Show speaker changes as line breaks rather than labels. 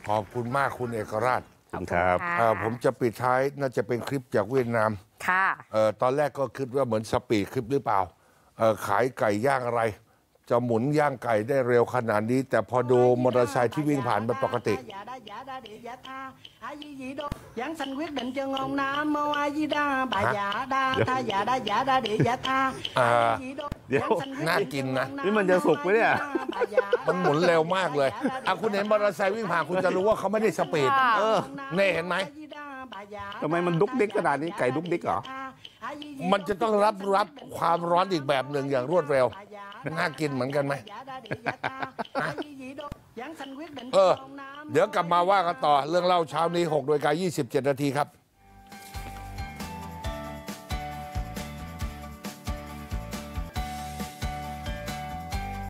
ขอบคุณมากคุณเอกราช
ขอบคุณครับ
ผมจะปิดท้ายน่าจะเป็นคลิปจากเวียดนาม
ค่ะ
ตอนแรกก็คิดว่าเหมือนสปีดคลิปหรือเปล่าขายไก่ย่างอะไร จะหมุนย่างไก่ได้เร็วขนาดนี้ แต่พอดูมอเตอร์ไซค์ที่วิ่งผ่านมันปกติ
Giáng sanh quyết định cho ngon Nam Mô A Di Đà bà dạ đa tha dạ đa địa dạ tha
เดี๋ยวน่ากินนะ
นี่มันจะสุกไหมเนี่ย
มันหมุนเร็วมากเลยคุณเห็นมอเตอร์ไซค์วิ่งผ่านคุณจะรู้ว่าเขาไม่ได้สปีดเน่เห็นไหม
ทำไมมันดุกดิกขนาดนี้ไก่ดุกดิกเหรอ
มันจะต้องรับความร้อนอีกแบบหนึ่งอย่างรวดเร็วน่ากินเหมือนกันไหมเดี๋ยวกลับมาว่ากันต่อเรื่องเล่าเช้านี้6:27 นาทีครับ